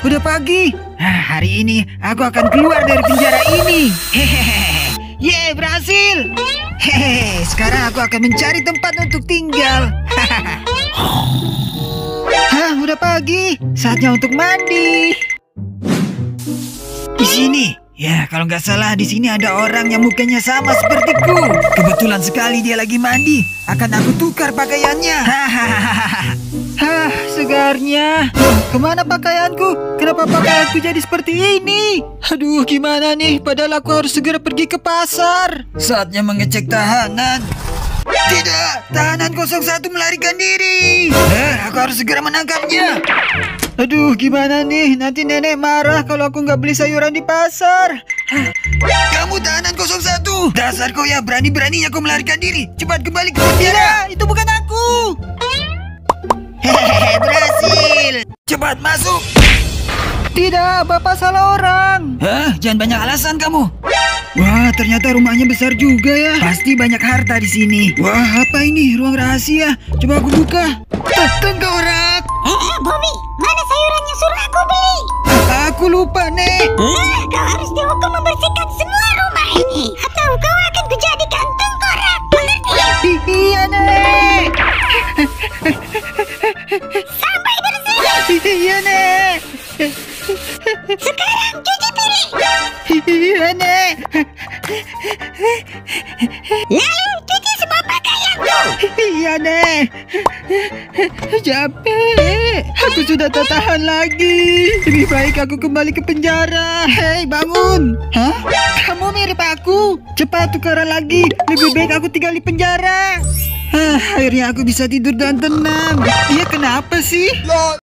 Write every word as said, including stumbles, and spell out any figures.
udah pagi. Hah, hari ini aku akan keluar dari penjara ini. Hehehe. Yeay, berhasil. Hehehe, sekarang aku akan mencari tempat untuk tinggal. Hah, udah pagi. Saatnya untuk mandi. Di sini. Ya, kalau nggak salah di sini ada orang yang mukanya sama sepertiku. Kebetulan sekali dia lagi mandi. Akan aku tukar pakaiannya. Hahaha. Hah, segarnya. Loh, kemana pakaianku? Kenapa pakaianku jadi seperti ini? Aduh, gimana nih? Padahal aku harus segera pergi ke pasar. Saatnya mengecek tahanan. Tidak, tahanan nol satu melarikan diri. Eh, aku harus segera menangkapnya. Aduh, gimana nih? Nanti nenek marah kalau aku nggak beli sayuran di pasar. Hah, kamu tahanan nol satu. Dasar kau ya, berani-beraninya kau melarikan diri. Cepat kembali ke penjara. Itu bukan aku. Hehehe, berhasil. Cepat masuk. Tidak, Bapak salah orang. Hah, jangan banyak alasan kamu. Wah, ternyata rumahnya besar juga ya. Pasti banyak harta di sini. Wah, apa ini? Ruang rahasia. Coba aku buka. Tengkorak. Eh, Bobby, mana sayuran yang suruh aku beli? Aku lupa, Nek. Eh, kau harus dihukum membersihkan semua rumah ini, atau kau akan kujadikan tengkorak. Mengerti? Iya, Nek. Sampai bersih. Iya, Nek. Sekarang cuci piring. Iya, Nek. Lalu cuci semua pakaianku. Iya, Nek. Capek. Aku sudah tak tahan lagi. Lebih baik aku kembali ke penjara. Hei, bangun. Hah? Kamu mirip aku. Cepat tukaran lagi. Lebih baik aku tinggal di penjara. Ah, akhirnya aku bisa tidur dan tenang. Dia kenapa sih?